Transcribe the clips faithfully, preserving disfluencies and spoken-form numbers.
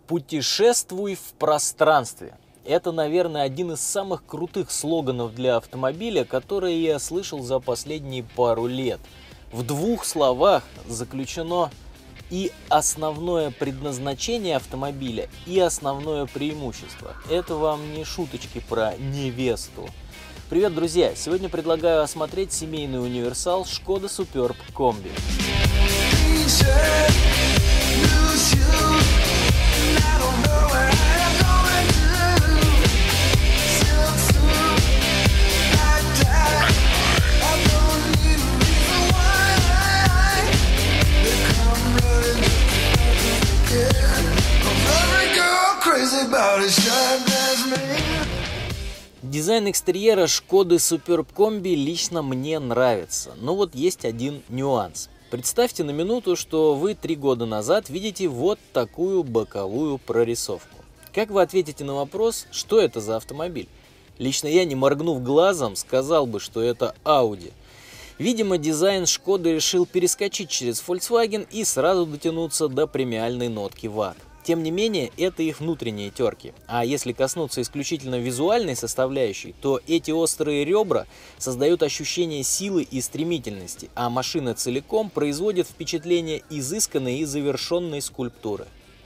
Путешествуй в пространстве. Это, наверное, один из самых крутых слоганов для автомобиля, которые я слышал за последние пару лет. В двух словах заключено и основное предназначение автомобиля, и основное преимущество. Это вам не шуточки про невесту. Привет, друзья! Сегодня предлагаю осмотреть семейный универсал Skoda Superb Combi. Дизайн экстерьера Skoda Superb Combi лично мне нравится, но вот есть один нюанс. Представьте на минуту, что вы три года назад видите вот такую боковую прорисовку. Как вы ответите на вопрос, что это за автомобиль? Лично я, не моргнув глазом, сказал бы, что это Audi. Видимо, дизайн Skoda решил перескочить через Volkswagen и сразу дотянуться до премиальной нотки вак. Тем не менее, это их внутренние терки. А если коснуться исключительно визуальной составляющей, то эти острые ребра создают ощущение силы и стремительности, а машина целиком производит впечатление изысканной и завершенной скульптуры.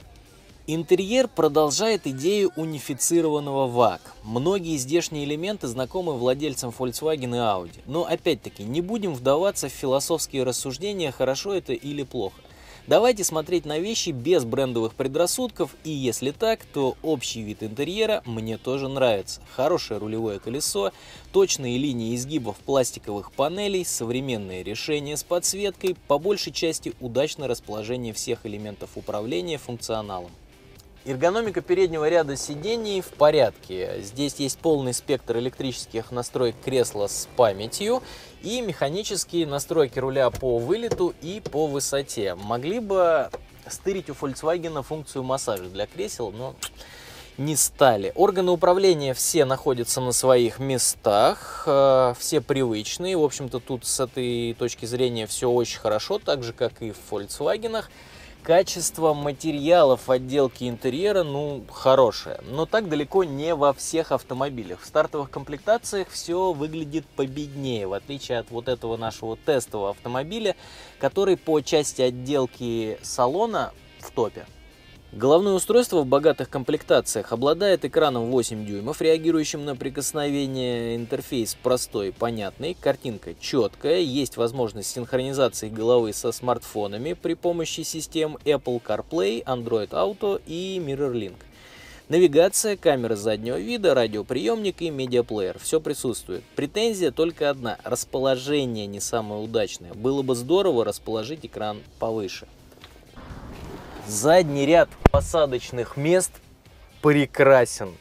Интерьер продолжает идею унифицированного вак. Многие здешние элементы знакомы владельцам Volkswagen и Audi. Но опять-таки не будем вдаваться в философские рассуждения, хорошо это или плохо. Давайте смотреть на вещи без брендовых предрассудков, и если так, то общий вид интерьера мне тоже нравится. Хорошее рулевое колесо, точные линии изгибов пластиковых панелей, современные решения с подсветкой, по большей части удачное расположение всех элементов управления функционалом. Эргономика переднего ряда сидений в порядке. Здесь есть полный спектр электрических настроек кресла с памятью и механические настройки руля по вылету и по высоте. Могли бы стырить у Volkswagen функцию массажа для кресел, но не стали. Органы управления все находятся на своих местах, все привычные. В общем-то, тут с этой точки зрения все очень хорошо, так же, как и в Volkswagen. Качество материалов отделки интерьера, ну, хорошее, но так далеко не во всех автомобилях. В стартовых комплектациях все выглядит победнее, в отличие от вот этого нашего тестового автомобиля, который по части отделки салона в топе. Головное устройство в богатых комплектациях обладает экраном восемь дюймов, реагирующим на прикосновение. Интерфейс простой и понятный, картинка четкая, есть возможность синхронизации головы со смартфонами при помощи систем Apple CarPlay, Android Auto и MirrorLink. Навигация, камера заднего вида, радиоприемник и медиаплеер. Все присутствует. Претензия только одна. Расположение не самое удачное. Было бы здорово расположить экран повыше. Задний ряд посадочных мест прекрасен.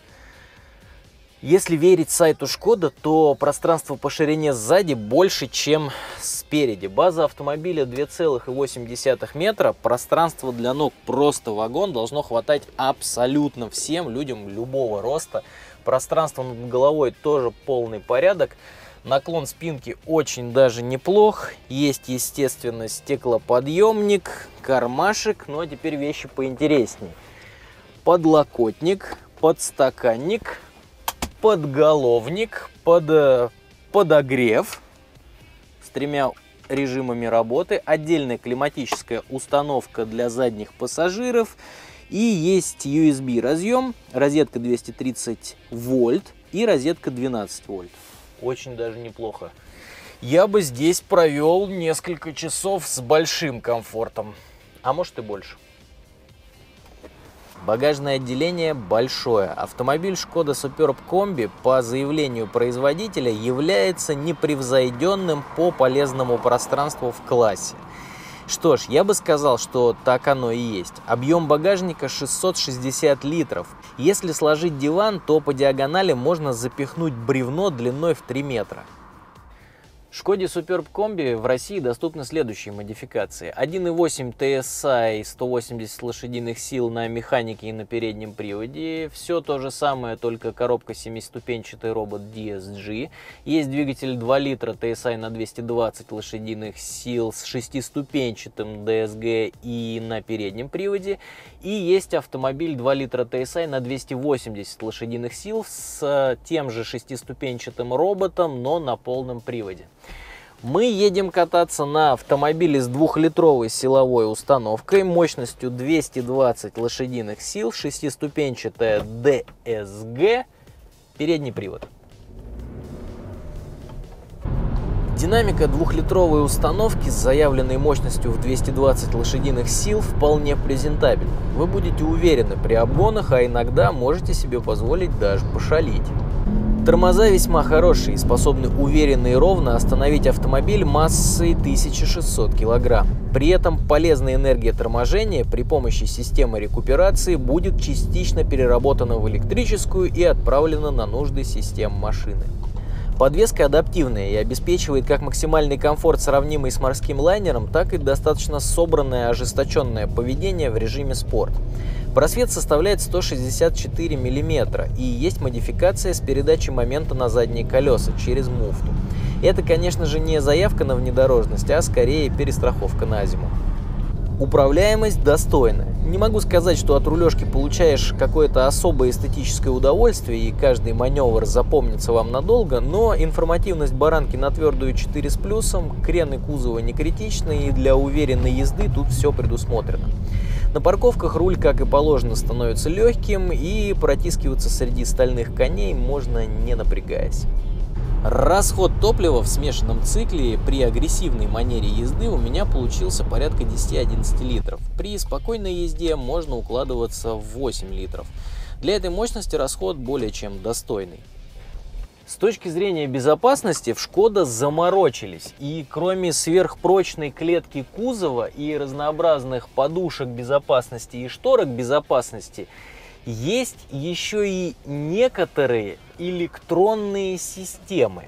Если верить сайту Skoda, то пространство по ширине сзади больше, чем спереди. База автомобиля две целых восемь десятых метра. Пространство для ног просто вагон. Должно хватать абсолютно всем людям любого роста. Пространство над головой тоже полный порядок. Наклон спинки очень даже неплох. Есть, естественно, стеклоподъемник, кармашек. Ну а теперь вещи поинтереснее. Подлокотник, подстаканник, подголовник, под, подогрев с тремя режимами работы. Отдельная климатическая установка для задних пассажиров. И есть ю эс би разъем, розетка двести тридцать вольт и розетка двенадцать вольт. Очень даже неплохо. Я бы здесь провел несколько часов с большим комфортом, а может и больше. Багажное отделение большое. Автомобиль Skoda Superb Combi по заявлению производителя является непревзойденным по полезному пространству в классе. Что ж, я бы сказал, что так оно и есть. Объем багажника шестьсот шестьдесят литров. Если сложить диван, то по диагонали можно запихнуть бревно длиной в три метра. Шкоде Superb Комби в России доступны следующие модификации. один и восемь ти эс ай, сто восемьдесят лошадиных сил на механике и на переднем приводе. Все то же самое, только коробка семиступенчатый робот ди эс джи. Есть двигатель два литра ти эс ай на двести двадцать лошадиных сил с шестиступенчатым ди эс джи и на переднем приводе. И есть автомобиль два литра ти эс ай на двести восемьдесят лошадиных сил с тем же шестиступенчатым роботом, но на полном приводе. Мы едем кататься на автомобиле с двухлитровой силовой установкой мощностью двести двадцать лошадиных сил, шестиступенчатая ди эс джи, передний привод. Динамика двухлитровой установки с заявленной мощностью в двести двадцать лошадиных сил вполне презентабельна. Вы будете уверены при обгонах, а иногда можете себе позволить даже пошалить. Тормоза весьма хорошие и способны уверенно и ровно остановить автомобиль массой тысяча шестьсот килограмм. При этом полезная энергия торможения при помощи системы рекуперации будет частично переработана в электрическую и отправлена на нужды систем машины. Подвеска адаптивная и обеспечивает как максимальный комфорт, сравнимый с морским лайнером, так и достаточно собранное ожесточенное поведение в режиме спорт. Просвет составляет сто шестьдесят четыре миллиметра и есть модификация с передачей момента на задние колеса через муфту. Это, конечно же, не заявка на внедорожность, а скорее перестраховка на зиму. Управляемость достойная. Не могу сказать, что от рулежки получаешь какое-то особое эстетическое удовольствие и каждый маневр запомнится вам надолго, но информативность баранки на твердую четыре с плюсом, крены кузова не критичны и для уверенной езды тут все предусмотрено. На парковках руль, как и положено, становится легким и протискиваться среди стальных коней можно не напрягаясь. Расход топлива в смешанном цикле при агрессивной манере езды у меня получился порядка десяти-одиннадцати литров. При спокойной езде можно укладываться в восемь литров. Для этой мощности расход более чем достойный. С точки зрения безопасности в Шкода заморочились, и кроме сверхпрочной клетки кузова и разнообразных подушек безопасности и шторок безопасности, есть еще и некоторые электронные системы.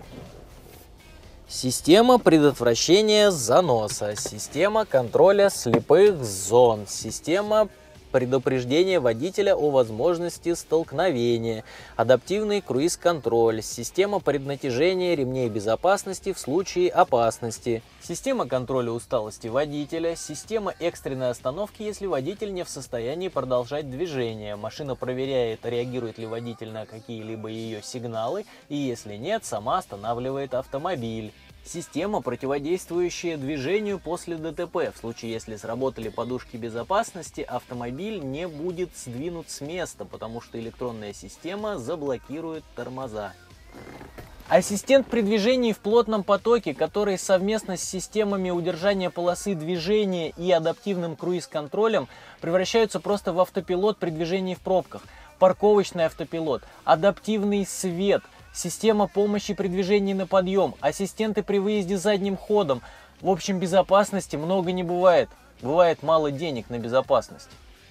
Система предотвращения заноса, система контроля слепых зон, система предупреждения водителя о возможности столкновения, адаптивный круиз-контроль, система преднатяжения ремней безопасности в случае опасности, система контроля усталости водителя, система экстренной остановки, если водитель не в состоянии продолжать движение. Машина проверяет, реагирует ли водитель на какие-либо ее сигналы, и если нет, сама останавливает автомобиль. Система, противодействующая движению после ДТП. В случае, если сработали подушки безопасности, автомобиль не будет сдвинут с места, потому что электронная система заблокирует тормоза. Ассистент при движении в плотном потоке, который совместно с системами удержания полосы движения и адаптивным круиз-контролем превращаются просто в автопилот при движении в пробках. Парковочный автопилот, адаптивный свет, система помощи при движении на подъем, ассистенты при выезде задним ходом. В общем, безопасности много не бывает. Бывает мало денег на безопасность.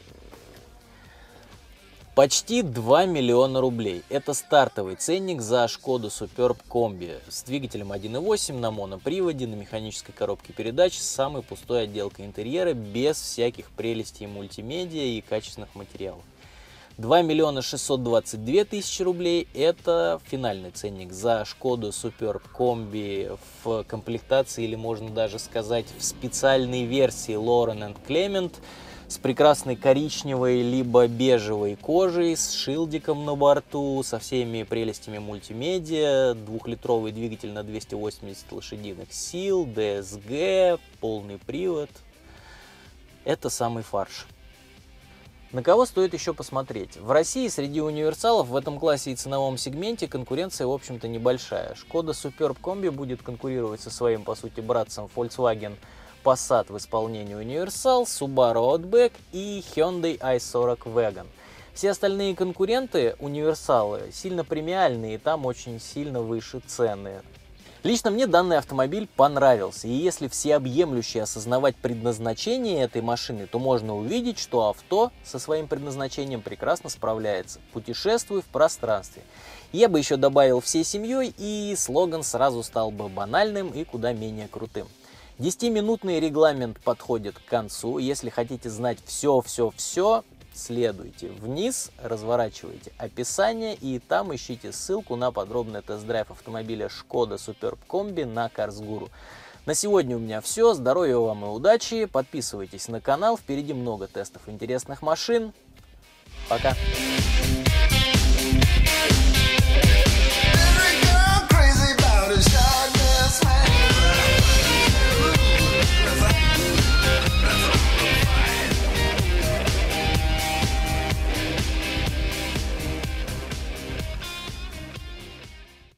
Почти два миллиона рублей. Это стартовый ценник за Шкоду Superb Комби с двигателем один и восемь на моноприводе, на механической коробке передач, с самой пустой отделкой интерьера, без всяких прелестей мультимедиа и качественных материалов. два миллиона шестьсот двадцать две тысячи рублей – это финальный ценник за Шкоду Superb Комби в комплектации, или можно даже сказать в специальной версии Lauren энд Clement, с прекрасной коричневой либо бежевой кожей, с шилдиком на борту, со всеми прелестями мультимедиа, двухлитровый двигатель на двести восемьдесят лошадиных сил, ди эс джи, полный привод. Это самый фарш. На кого стоит еще посмотреть? В России среди универсалов в этом классе и ценовом сегменте конкуренция, в общем-то, небольшая. Шкода Superb Комби будет конкурировать со своим, по сути, братцем Volkswagen Passat в исполнении универсал, Subaru Outback и Hyundai ай сорок Wagon. Все остальные конкуренты, универсалы, сильно премиальные, и там очень сильно выше цены. Лично мне данный автомобиль понравился, и если всеобъемлюще осознавать предназначение этой машины, то можно увидеть, что авто со своим предназначением прекрасно справляется, путешествуя в пространстве. Я бы еще добавил всей семьей, и слоган сразу стал бы банальным и куда менее крутым. десятиминутный регламент подходит к концу. Если хотите знать все-все-все, следуйте вниз, разворачивайте описание и там ищите ссылку на подробный тест-драйв автомобиля Шкода Суперб Комби на Cars.Guru. На сегодня у меня все. Здоровья вам и удачи. Подписывайтесь на канал. Впереди много тестов интересных машин. Пока.